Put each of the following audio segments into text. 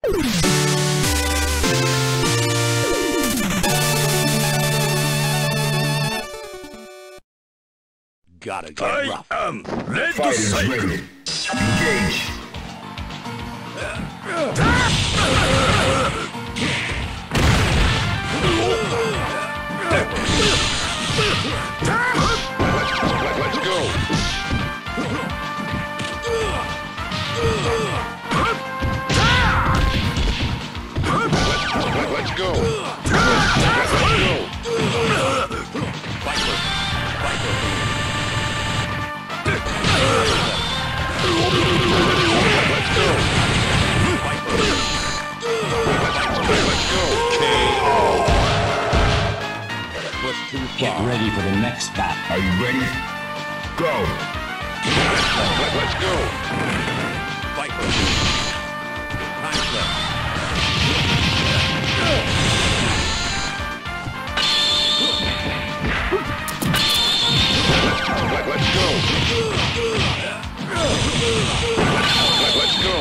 Gotta get rough. I am ready to Fighters fight. ready. Engage. Let's go. Let's go. Get ready for the next battle. Are you ready? Go. Let's go. Let's go. Let's go.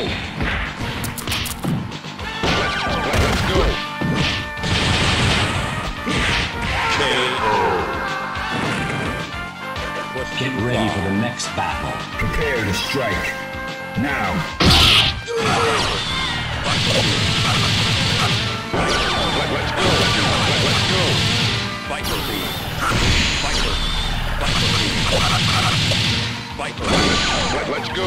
Let's go. Get ready for the next battle. Prepare to strike. Now. Let's go. Let's go. Viper beam. Viper. Viper beam. Viper. Let's go.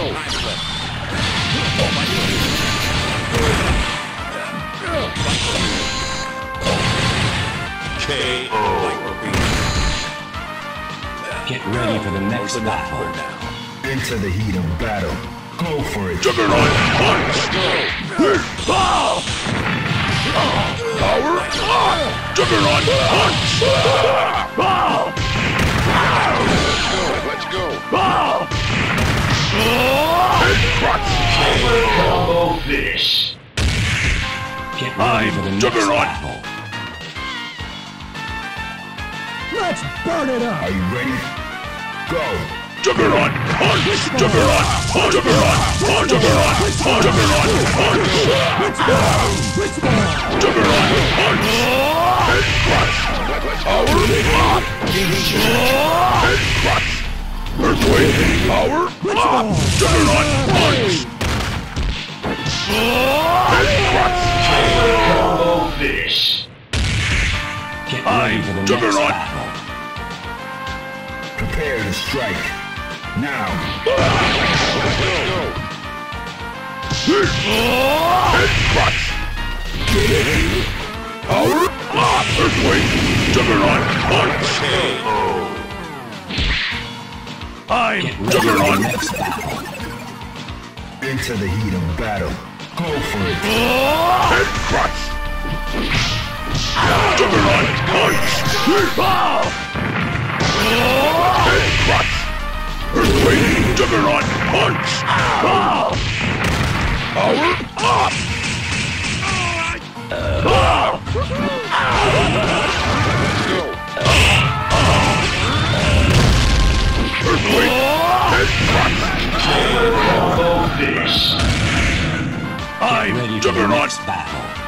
KO. Viper beam. Get ready for the next battle. Into the heat of battle. Go for it. Juggernaut punch! Let's go! Power on! Juggernaut punch! Let's go! Head crotch! Combo finish. Get ready for the next Juggernaut. battle. Let's burn it up! Are you ready? Go. Juggernaut punch! Juggernaut punch! Juggernaut punch! Juggernaut punch! Juggernaut punch! Juggernaut punch! Head crotch! Power on! Head crotch! Earthquake power on! Juggernaut punch! Head crotch! Combo finish. Get ready for the next Juggernaut. battle. Prepare to strike. Now. Let's go! Head crotch! Power on! Earthquake! Juggernaut punch! I'm Get ready for the Juggernaut! next battle. Into the heat of battle. Go for it. Head crotch! Juggernaut punch! Head crotch! Earthquake! Juggernaut punch! Power up! Let's go! Earthquake! Head crotch! Combo finish. Get ready I'm for the Juggernaut! next battle.